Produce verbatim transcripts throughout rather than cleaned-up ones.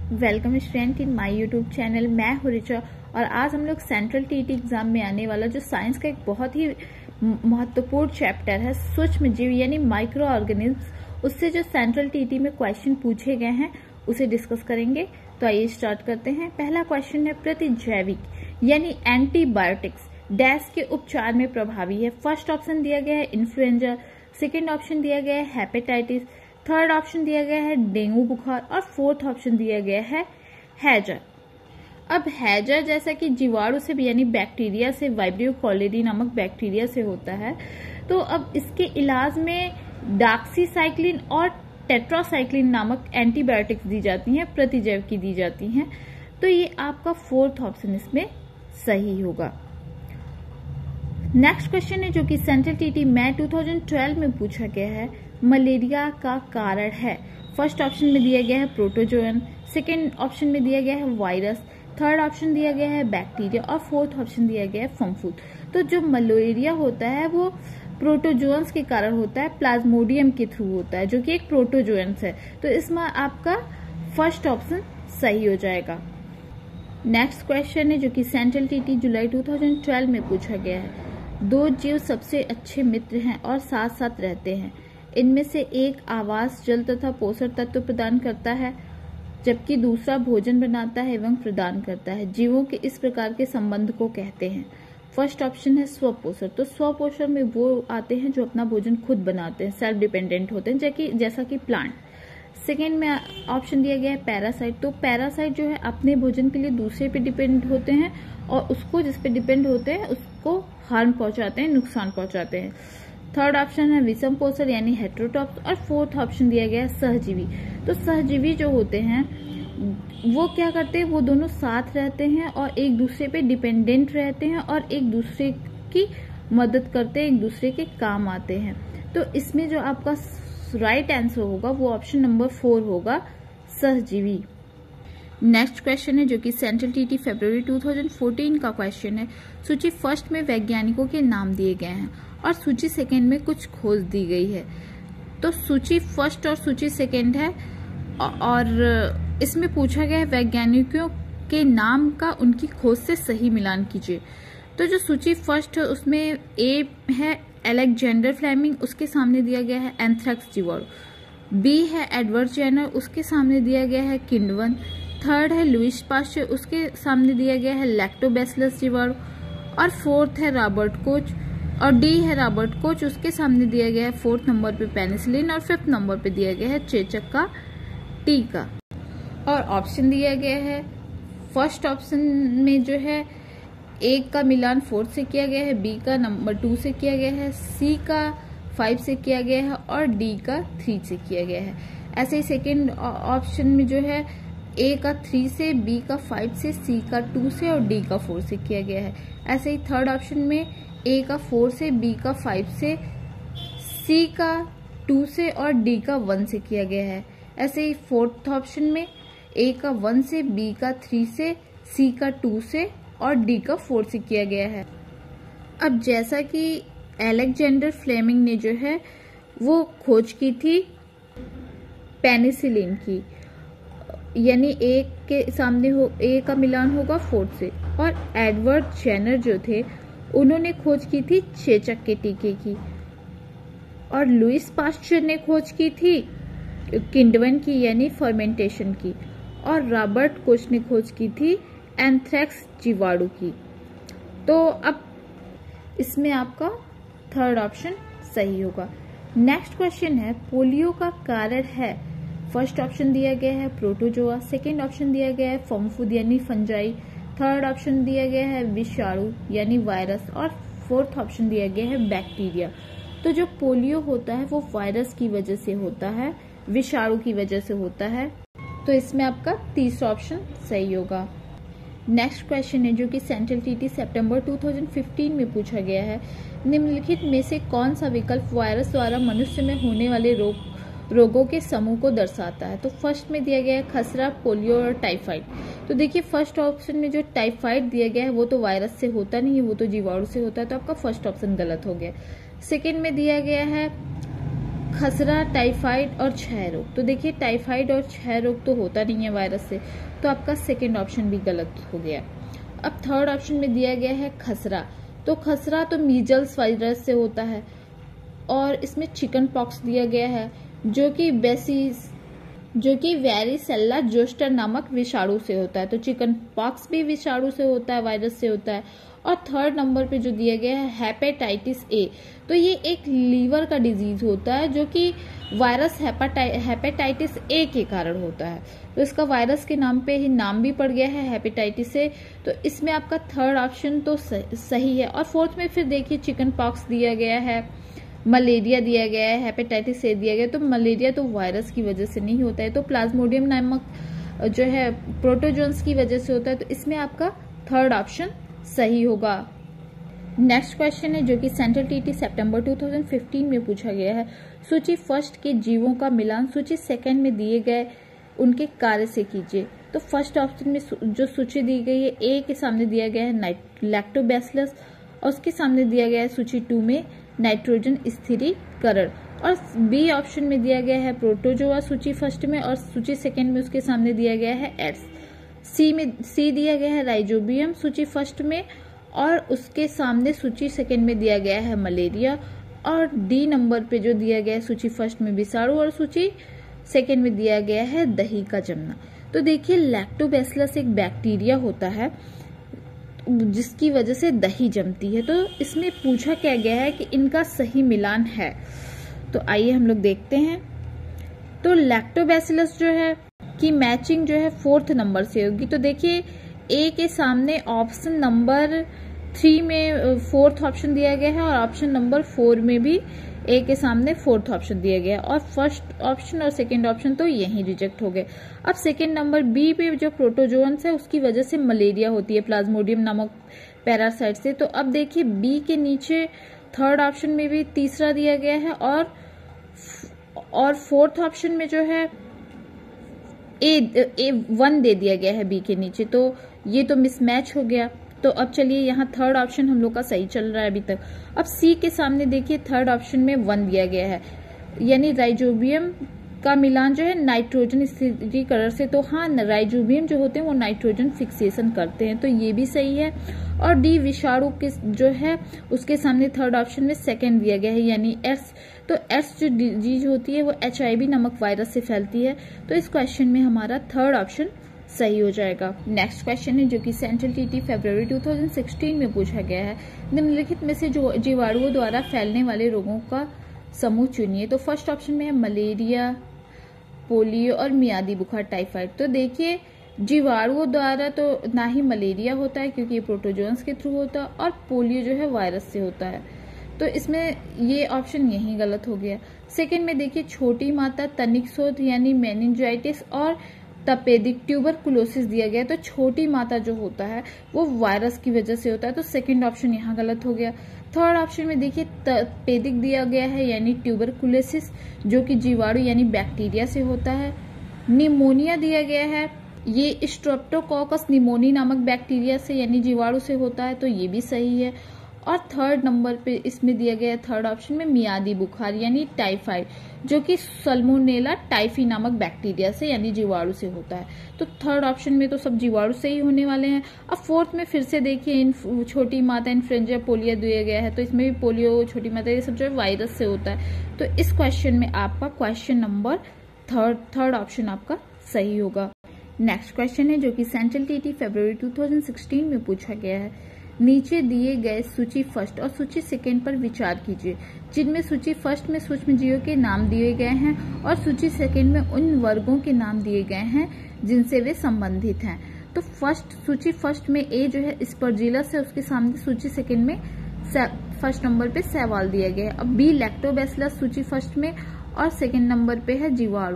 Welcome student in my YouTube channel. मैं हूं रिचा और आज हम लोग सेंट्रल टीटी एग्जाम में आने वाला जो साइंस का एक बहुत ही महत्वपूर्ण चैप्टर है सूक्ष्म जीव यानी माइक्रो ऑर्गेनिज्म, उससे जो सेंट्रल टीटी में क्वेश्चन पूछे गए हैं उसे डिस्कस करेंगे। तो आइए स्टार्ट करते हैं। पहला क्वेश्चन है प्रतिजैविक यानी एंटीबायोटिक्स डैश के उपचार में प्रभावी है। फर्स्ट ऑप्शन दिया गया है इन्फ्लुएंजा, सेकेंड ऑप्शन दिया गया है हेपेटाइटिस, थर्ड ऑप्शन दिया गया है डेंगू बुखार और फोर्थ ऑप्शन दिया गया है हैजा। अब हैजा जैसा कि जीवाणु से यानी बैक्टीरिया से, वाइब्रियो कॉलेरी नामक बैक्टीरिया से होता है, तो अब इसके इलाज में डॉक्सीसाइक्लिन और टेट्रासाइक्लिन नामक एंटीबायोटिक्स दी जाती हैं, प्रतिजैव की दी जाती हैं। तो ये आपका फोर्थ ऑप्शन इसमें सही होगा। नेक्स्ट क्वेश्चन है जो कि सेंट्रल टीटी में दो हज़ार बारह में पूछा गया है, मलेरिया का कारण है। फर्स्ट ऑप्शन में दिया गया है प्रोटोजोअन, सेकेंड ऑप्शन में दिया गया है वायरस, थर्ड ऑप्शन दिया गया है बैक्टीरिया और फोर्थ ऑप्शन दिया गया है फंगस। तो जो मलेरिया होता है वो प्रोटोजोअन्स के कारण होता है, प्लाज्मोडियम के थ्रू होता है जो कि एक प्रोटोजोअन्स है। तो इसमें आपका फर्स्ट ऑप्शन सही हो जाएगा। नेक्स्ट क्वेश्चन है जो कि सेंट्रल टीटी जुलाई दो हज़ार बारह में पूछा गया है, दो जीव सबसे अच्छे मित्र हैं और साथ साथ रहते हैं। इनमें से एक आवास, जल तथा पोषण तत्व प्रदान करता है जबकि दूसरा भोजन बनाता है एवं प्रदान करता है। जीवों के इस प्रकार के संबंध को कहते हैं। फर्स्ट ऑप्शन है स्वपोषण। तो स्वपोषण में वो आते हैं जो अपना भोजन खुद बनाते हैं, सेल्फ डिपेंडेंट होते हैं, जैसा कि प्लांट। सेकेंड में ऑप्शन दिया गया है पैरासाइट। तो पैरासाइट जो है अपने भोजन के लिए दूसरे पे डिपेंड होते हैं और उसको जिस पे डिपेंड होते हैं उसको हार्म पहुंचाते हैं, नुकसान पहुंचाते हैं। थर्ड ऑप्शन है विषम पोषण यानी हेटेरोट्रॉप्स और फोर्थ ऑप्शन दिया गया है सहजीवी। तो सहजीवी जो होते हैं वो क्या करते हैं, वो दोनों साथ रहते हैं और एक दूसरे पे डिपेंडेंट रहते हैं और एक दूसरे की मदद करते हैं, एक दूसरे के काम आते हैं। तो इसमें जो आपका राइट आंसर होगा वो ऑप्शन नंबर फोर होगा, सहजीवी। नेक्स्ट क्वेश्चन है जो कि सेंट्रल टीटी फरवरी दो हज़ार चौदह का क्वेश्चन है। सूची फर्स्ट में वैज्ञानिकों के नाम दिए गए हैं और सूची सेकेंड में कुछ खोज दी गई है। तो सूची फर्स्ट और सूची सेकेंड है और इसमें पूछा गया है वैज्ञानिकों के नाम का उनकी खोज से सही मिलान कीजिए। तो जो सूची फर्स्ट है उसमें ए है अलेक्जेंडर फ्लेमिंग, उसके सामने दिया गया है एंथ्रेक्स जीवाणु। बी है एडवर्ड जेनर, उसके सामने दिया गया है किंडवन। थर्ड है लुईस पास्चर, उसके सामने दिया गया है लैक्टोबैसिलस जीवाणु। और फोर्थ है रॉबर्ट कोच और डी है रॉबर्ट कोच, उसके सामने दिया गया है फोर्थ नंबर पे पेनिसिलिन और फिफ्थ नंबर पे दिया गया है चेचक का टीका। और ऑप्शन दिया गया है फर्स्ट ऑप्शन में जो है ए का मिलान फोर्थ से किया गया है, बी का नंबर टू से किया गया है, सी का फाइव से किया गया है और डी का थ्री से किया गया है। ऐसे ही सेकेंड ऑप्शन में जो है ए का थ्री से, बी का फाइव से, सी का टू से और डी का फोर से किया गया है। ऐसे ही थर्ड ऑप्शन में ए का फोर से, बी का फाइव से, सी का टू से और डी का वन से किया गया है। ऐसे ही फोर्थ ऑप्शन में ए का वन से, बी का थ्री से, सी का टू से और डी का फोर से किया गया है। अब जैसा कि अलेक्जेंडर फ्लेमिंग ने जो है वो खोज की थी पेनिसिलिन की, यानी ए के सामने हो ए का मिलान होगा फोर्थ से। और एडवर्ड जेनर जो थे उन्होंने खोज की थी चेचक के टीके की। और लुईस पास्चर ने खोज की थी किंडवन की यानी फर्मेंटेशन की। और रॉबर्ट कोच ने खोज की थी एंथ्रेक्स जीवाणु की। तो अब इसमें आपका थर्ड ऑप्शन सही होगा। नेक्स्ट क्वेश्चन है पोलियो का कारण है। फर्स्ट ऑप्शन दिया गया है प्रोटोजोआ, सेकेंड ऑप्शन दिया गया है फंगस यानी फंजाई, थर्ड ऑप्शन दिया गया है विषाणु यानी वायरस और फोर्थ ऑप्शन दिया गया है बैक्टीरिया। तो जो पोलियो होता है वो वायरस की वजह से होता है, विषाणु की वजह से होता है। तो इसमें आपका तीसरा ऑप्शन सही होगा। नेक्स्ट क्वेश्चन है जो कि सेंट्रल टीटी सितंबर दो हज़ार पंद्रह में पूछा गया है, निम्नलिखित में से कौन सा विकल्प वायरस द्वारा मनुष्य में होने वाले रोग रोगों के समूह को दर्शाता है। तो फर्स्ट में दिया गया है खसरा, पोलियो और टाइफाइड। तो देखिए फर्स्ट ऑप्शन में जो टाइफाइड दिया गया है वो तो वायरस से होता नहीं है, वो तो जीवाणु से होता है, तो आपका फर्स्ट ऑप्शन गलत हो गया। सेकेंड में दिया गया है खसरा, टाइफाइड और क्षय रोग। तो देखिए टाइफाइड और क्षय रोग तो होता नहीं है वायरस से, तो आपका सेकेंड ऑप्शन भी गलत हो गया। अब थर्ड ऑप्शन में दिया गया है खसरा। तो खसरा तो मीजल्स वायरस से होता है और इसमें चिकन पॉक्स दिया गया है जो कि बेसिस जो कि वेरिसेल्ला जोस्टर नामक विषाणु से होता है। तो चिकन पॉक्स भी विषाणु से होता है, वायरस से होता है। और थर्ड नंबर पे जो दिया गया है हेपेटाइटिस ए, तो ये एक लीवर का डिजीज होता है जो कि वायरस हेपेटाइटिस ए के कारण होता है। तो इसका वायरस के नाम पे ही नाम भी पड़ गया है हेपेटाइटिस ए। तो इसमें आपका थर्ड ऑप्शन तो सही है। और फोर्थ में फिर देखिए चिकन पॉक्स दिया गया है, मलेरिया दिया गया है, हेपेटाइटिस ए दिया गया। तो मलेरिया तो वायरस की वजह से नहीं होता है, तो प्लाज्मोडियम नामक जो है प्रोटोजोन्स की वजह से होता है। तो इसमें आपका थर्ड ऑप्शन सही होगा। नेक्स्ट क्वेश्चन है जो कि सेंट्रल टीटी सितंबर दो हज़ार पंद्रह में पूछा गया है। सूची फर्स्ट के जीवों का मिलान सूची सेकंड में दिए गए उनके कार्य से कीजिए। तो फर्स्ट ऑप्शन में जो सूची दी गई है, ए के सामने दिया गया है लैक्टोबैसिलस और उसके सामने दिया गया है सूची टू में नाइट्रोजन स्थिरीकरण, और बी ऑप्शन में दिया गया है प्रोटोजोआ सूची फर्स्ट में और सूची सेकंड में उसके सामने दिया गया है एड्स। सी में सी दिया गया है राइजोबियम सूची फर्स्ट में और उसके सामने सूची सेकंड में दिया गया है मलेरिया, और डी नंबर पे जो दिया गया है सूची फर्स्ट में विषाणु और सूची सेकंड में दिया गया है दही का जमना। तो देखिए लैक्टोबैसिलस एक बैक्टीरिया होता है जिसकी वजह से दही जमती है। तो इसमें पूछा क्या गया है कि इनका सही मिलान है। तो आइए हम लोग देखते हैं। तो लैक्टोबैसिलस जो है की मैचिंग जो है फोर्थ नंबर से होगी। तो देखिए ए के सामने ऑप्शन नंबर थ्री में फोर्थ ऑप्शन दिया गया है और ऑप्शन नंबर फोर में भी ए के सामने फोर्थ ऑप्शन दिया गया है, और फर्स्ट ऑप्शन और सेकंड ऑप्शन तो यही रिजेक्ट हो गए। अब सेकंड नंबर बी पे जो प्रोटोजोन्स है उसकी वजह से मलेरिया होती है प्लाज्मोडियम नामक पैरासाइट से। तो अब देखिए बी के नीचे थर्ड ऑप्शन में भी तीसरा दिया गया है और और फोर्थ ऑप्शन में जो है ए ए वन दे दिया गया है बी के नीचे। तो ये तो मिसमैच हो गया। तो अब चलिए यहाँ थर्ड ऑप्शन हम लोग का सही चल रहा है अभी तक। अब सी के सामने देखिए थर्ड ऑप्शन में वन दिया गया है, यानी राइजोबियम का मिलान जो है नाइट्रोजन स्थिरीकरण से। तो हाँ, राइजोबियम जो होते हैं वो नाइट्रोजन फिक्सेशन करते हैं, तो ये भी सही है। और डी विषाणु के जो है उसके सामने थर्ड ऑप्शन में सेकंड दिया गया है, यानी एस। तो एस जो डिजीज होती है वो एच आई वी नामक वायरस से फैलती है। तो इस क्वेश्चन में हमारा थर्ड ऑप्शन सही हो जाएगा। नेक्स्ट क्वेश्चन है जो कि सेंट्रल टीटी फरवरी दो हज़ार सोलह में पूछा गया है। निम्नलिखित में से जो जीवाणुओं द्वारा फैलने वाले रोगों का समूह चुनिए। तो फर्स्ट ऑप्शन में है मलेरिया, पोलियो और मियादी बुखार, टाइफाइड। तो देखिए जीवाणुओं द्वारा तो ना ही मलेरिया होता है क्योंकि ये प्रोटोजोन्स के थ्रू होता है, और पोलियो जो है वायरस से होता है। तो इसमें ये ऑप्शन यही गलत हो गया। सेकंड में देखिए छोटी माता, तनिक शोथ यानी मेनिंजाइटिस और तपेदिक ट्यूबरकुलोसिस दिया गया। तो छोटी माता जो होता है वो वायरस की वजह से होता है, तो सेकंड ऑप्शन यहाँ गलत हो गया। थर्ड ऑप्शन में देखिए तपेदिक दिया गया है यानी ट्यूबरकुलोसिस जो कि जीवाणु यानी बैक्टीरिया से होता है। निमोनिया दिया गया है, ये स्ट्रेप्टोकोकस निमोनी नामक बैक्टीरिया से यानी जीवाणु से होता है, तो ये भी सही है। और थर्ड नंबर पे इसमें दिया गया है थर्ड ऑप्शन में मियादी बुखार यानी टाइफाइड जो कि सल्मोनेला टाइफी नामक बैक्टीरिया से यानी जीवाणु से होता है। तो थर्ड ऑप्शन में तो सब जीवाणु से ही होने वाले हैं। अब फोर्थ में फिर से देखिए इन छोटी माता, इन्फ्लुएंजा, पोलियो दिया गया है, तो इसमें भी पोलियो, छोटी माता ये सब जो है वायरस से होता है। तो इस क्वेश्चन में आपका question number third third option आपका सही होगा। नेक्स्ट क्वेश्चन है जो कि सेंट्रल टीटी फरवरी दो हज़ार सोलह में पूछा गया है। नीचे दिए गए सूची फर्स्ट और सूची सेकंड पर विचार कीजिए, जिनमें सूची फर्स्ट में सूक्ष्म जीवों के नाम दिए गए हैं और सूची सेकंड में उन वर्गों के नाम दिए गए हैं जिनसे वे संबंधित हैं। तो फर्स्ट सूची फर्स्ट में ए जो है स्पर्जिलस है, उसके सामने सूची सेकंड में फर्स्ट नंबर पे सवाल दिया गया है। अब बी लैक्टोबैसिलस सूची फर्स्ट में और सेकंड नंबर पे है जीवाणु।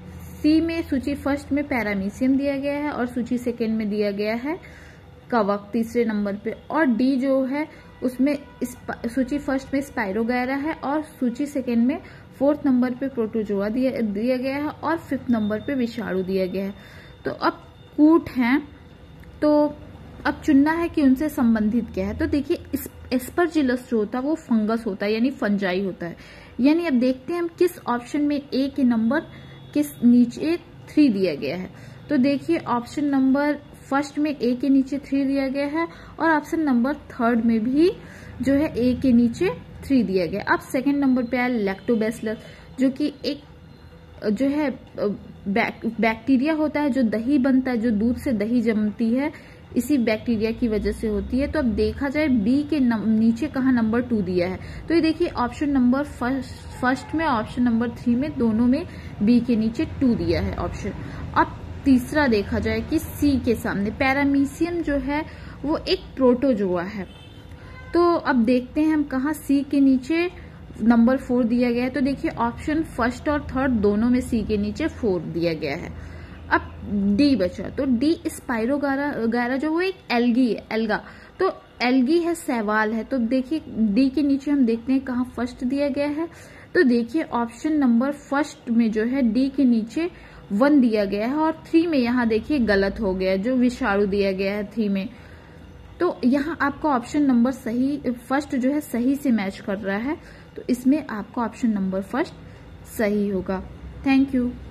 सी में सूची फर्स्ट में पैरामीशियम दिया गया है और सूची सेकंड में दिया गया है कवक तीसरे नंबर पे, और डी जो है उसमें सूची फर्स्ट में स्पाइरोगैरा है और सूची सेकंड में फोर्थ नंबर पे प्रोटोजोआ दिया, दिया गया है और फिफ्थ नंबर पे विषाणु दिया गया है। तो अब कूट हैं, तो अब चुनना है कि उनसे संबंधित क्या है। तो देखिए एस्परजिलस जो होता है वो फंगस होता है यानी फंजाई होता है, यानी अब देखते हैं हम किस ऑप्शन में ए के नंबर किस नीचे थ्री दिया गया है। तो देखिए ऑप्शन नंबर फर्स्ट में ए के नीचे थ्री दिया गया है और ऑप्शन नंबर थर्ड में भी जो है ए के नीचे थ्री दिया गया। अब सेकंड नंबर पे आया लैक्टोबैसिलस, जो कि एक जो है बैक, बैक्टीरिया होता है जो दही बनता है, जो दूध से दही जमती है, इसी बैक्टीरिया की वजह से होती है। तो अब देखा जाए बी के नीचे कहाँ नंबर टू दिया है, तो ये देखिए ऑप्शन नंबर फर्स्ट फर्स्ट में ऑप्शन नंबर थ्री में दोनों में बी के नीचे टू दिया है ऑप्शन। अब तीसरा देखा जाए कि सी के सामने पैरामीशियम जो है वो एक प्रोटोजोआ है। तो अब देखते हैं हम कहाँ सी के नीचे नंबर फोर दिया गया है। तो देखिए ऑप्शन फर्स्ट और थर्ड दोनों में सी के नीचे फोर दिया गया है। अब डी बचा, तो डी स्पाइरोगारा गारा जो वो एक एल्गी है, एल्गा, तो एल्गी है, सैवाल है। तो देखिए डी के नीचे हम देखते हैं कहाँ फर्स्ट दिया गया है। तो देखिए ऑप्शन नंबर फर्स्ट में जो है डी के नीचे वन दिया गया है और थ्री में यहाँ देखिए गलत हो गया है, जो विषाणु दिया गया है थ्री में। तो यहाँ आपका ऑप्शन नंबर सही फर्स्ट जो है सही से मैच कर रहा है, तो इसमें आपका ऑप्शन नंबर फर्स्ट सही होगा। Thank you.